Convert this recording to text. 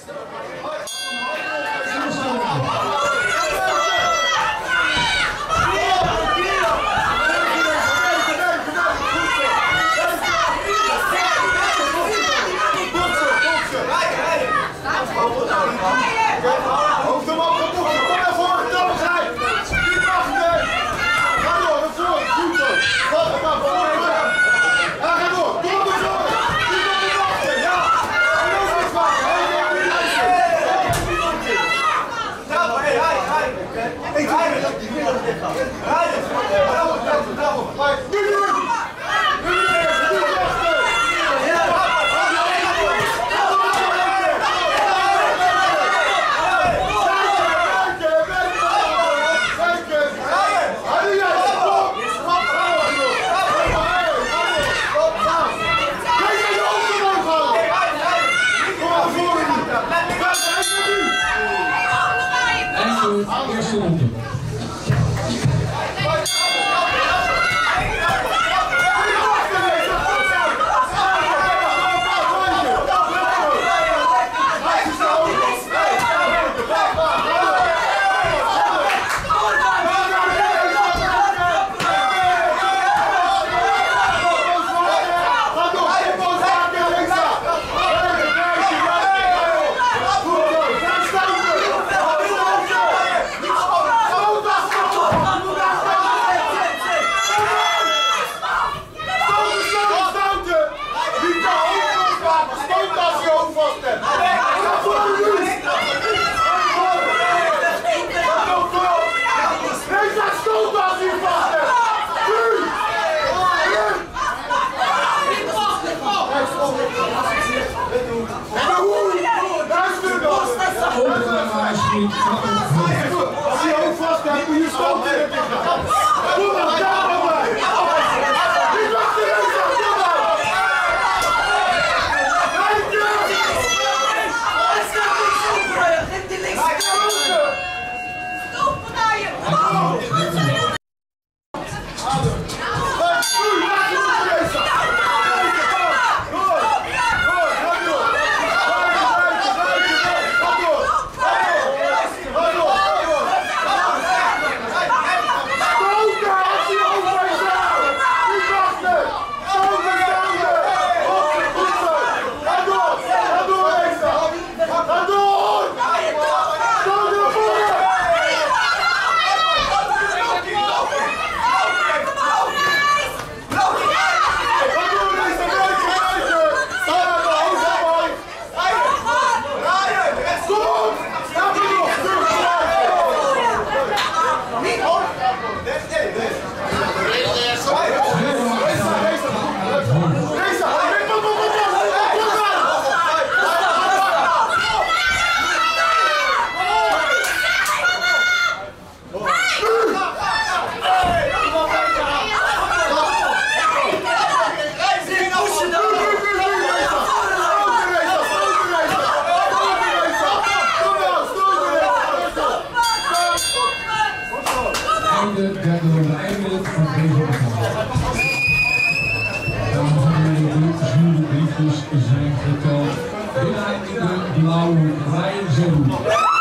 Eerste ronde. Als je ook vast hebt, moet je stoppen. Doe maar, daar maar bij. Ik wacht er eens aan, doe maar. Geef die links. Stop naar je. De derde ronde eindelijk van deze wedstrijd. Dames en heren, de jurybriefjes zijn geteld. Winnaar in de blauwe Zerrou.